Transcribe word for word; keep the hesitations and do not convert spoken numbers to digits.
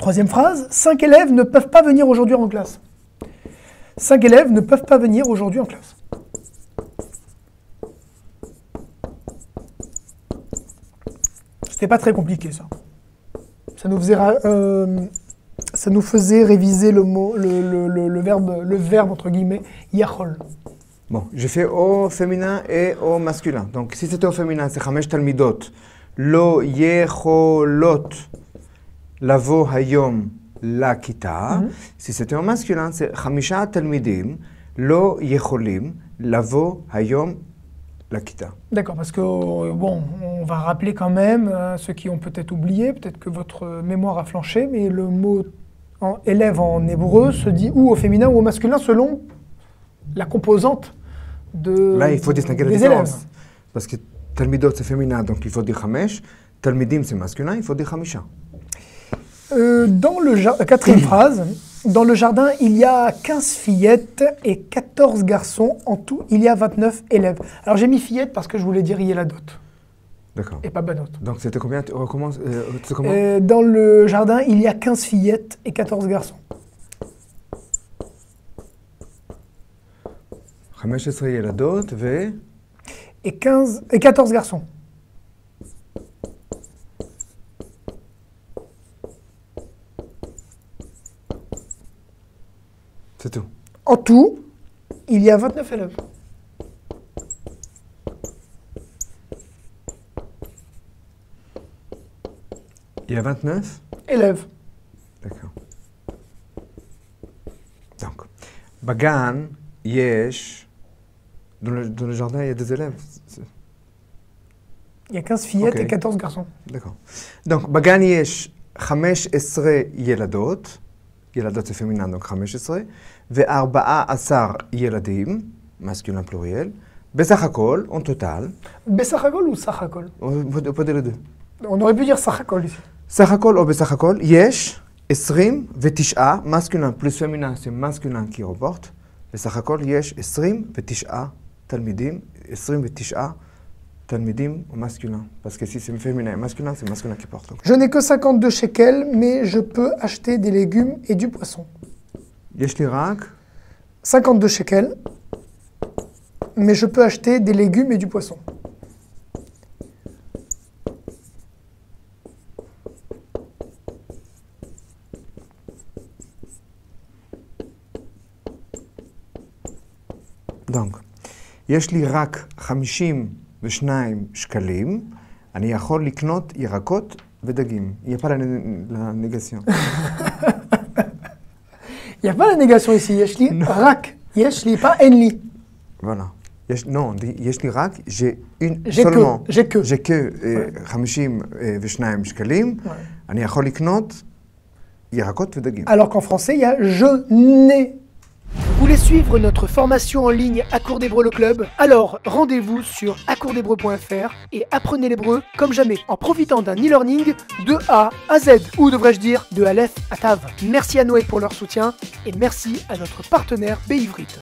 Troisième phrase, cinq élèves ne peuvent pas venir aujourd'hui en classe. Cinq élèves ne peuvent pas venir aujourd'hui en classe. C'était pas très compliqué ça. Ça nous faisait, euh, ça nous faisait réviser le mot, le, le, le, le verbe, le verbe entre guillemets, yachol. Bon, j'ai fait au féminin et au masculin. Donc, si c'était au féminin, c'est chamesh talmidot. Lo yecholot lavo hayom la kita. Si c'était au masculin, c'est chamisha talmidim. Lo yecholim lavo hayom la kita. D'accord, parce que, bon, on va rappeler quand même, euh, ceux qui ont peut-être oublié, peut-être que votre mémoire a flanché, mais le mot en, élève en hébreu se dit ou au féminin ou au masculin selon la composante de, là, il faut distinguer la des différence. élèves. Parce que talmidot, c'est féminin, donc il faut dire chamesh. Talmidim, c'est masculin, il faut dire chamisha. Euh, dans le ja- quatrième phrase, dans le jardin, il y a quinze fillettes et quatorze garçons. En tout, il y a vingt-neuf élèves. Alors j'ai mis fillettes parce que je voulais dire yeladot D'accord. et pas banot. Donc c'était combien? Tu recommences, euh, c'est comment? Euh, dans le jardin, il y a quinze fillettes et quatorze garçons. חמש עשרה ילדות ו... Et, quinze, et quatorze garçons. C'est tout. En tout, il y a vingt-neuf élèves. Il y a vingt-neuf Élèves. D'accord. Donc, בגן יש... Dans le, dans le jardin, il y a des élèves. C'est- Il y a quinze fillettes Ok. et quatorze garçons. D'accord. Donc, בגן יש חמש עשרה ילדות, ילדות זה féminin, donc חמש עשרה, ו-ארבעה עשר ילדים, masculin pluriel, בסך הכל, en total, Bessachakol ou Sachakol? on peut pas dire les deux. On aurait pu dire Sachakol ici. סך הכל או בסך הכל, יש עשרים ותשע, masculin plus féminin, c'est masculin qui reporte, בסך הכל יש עשרים ותשעה תלמידים, עשרים ותשעה תלמידים au masculin. Parce que si c'est féminin et masculin, c'est masculin qui porte. Donc, Je n'ai que cinquante-deux shekels, mais je peux acheter des légumes et du poisson. יש לי רק cinquante-deux shekels, mais je peux acheter des légumes et du poisson. Donc, יש לי רק חמישים ושניים שקלים, אני יכול לקנות ירקות ודגים. Il n'y a pas la, la négation. Il n'y a pas la négation ici. Yeshli Non. rak. Yeshli, pas enli. Voilà. יש, non, on dit, יש לי רק, j'ai une J'ai seulement. que. J'ai que. j'ai que אה, חמישים אה, ושניים שקלים, Ouais. אני יכול לקנות ירקות ודגים. Alors qu'en français, il y a je n'ai. Vous voulez suivre notre formation en ligne à Cours d'Hébreu le Club? Alors rendez-vous sur acoursdhébreu point f r et apprenez l'hébreu comme jamais en profitant d'un e-learning de A à Z, ou devrais-je dire de Aleph à Tav. Merci à Noé pour leur soutien et merci à notre partenaire Beivrit.